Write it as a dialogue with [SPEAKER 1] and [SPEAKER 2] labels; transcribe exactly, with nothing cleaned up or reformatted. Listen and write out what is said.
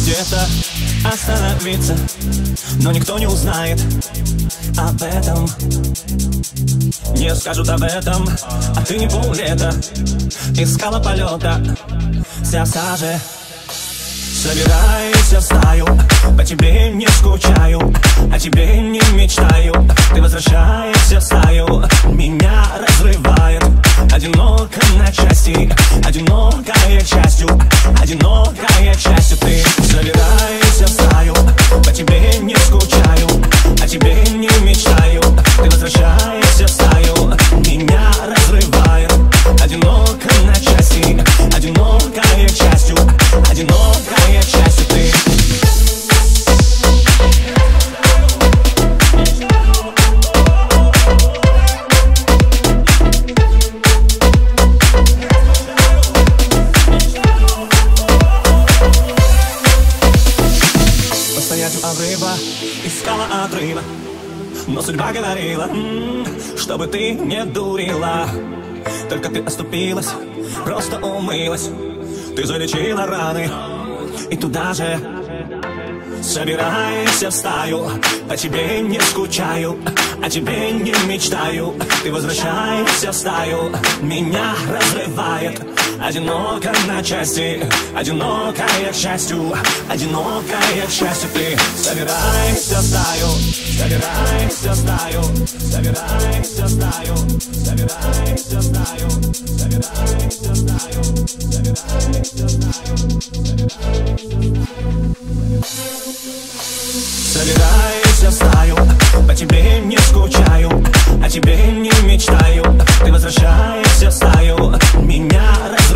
[SPEAKER 1] где-то остановиться, но никто не узнает об этом. Не скажут об этом, а ты не поллета искала полета вся в саже. Собираюсь в стаю, по тебе не скучаю, о тебе не мечтаю. Ты возвращаешься в стаю, меня разрывает. Одиноко на части, одинокая частью, одинокая частью. Ты собираешься в стаю, по тебе не скучаю, о тебе не мечтаю. Ты возвращаешься в стаю, меня разрывает. Одиноко на части, одинокая частью, одинокая частью. Ты постоять у обрыва, искала отрыва, но судьба говорила, м-м, чтобы ты не дурила. Только ты оступилась, просто умылась, ты залечила раны, и туда же собирайся в стаю, по тебе не скучаю, о тебе не мечтаю. Ты возвращаешься в стаю, меня разрывает. Одиноко на части, одинокая к счастью, одинокая к счастью. Ты собирайся в стаю, собирайся в стаю, собирайся в стаю, собирайся в стаю, собирайся в стаю, собирайся в стаю. Собирайся в стаю, по тебе не скучаю, о тебе не мечтаю. Ты возвращаешься в стаю, меня разрывает.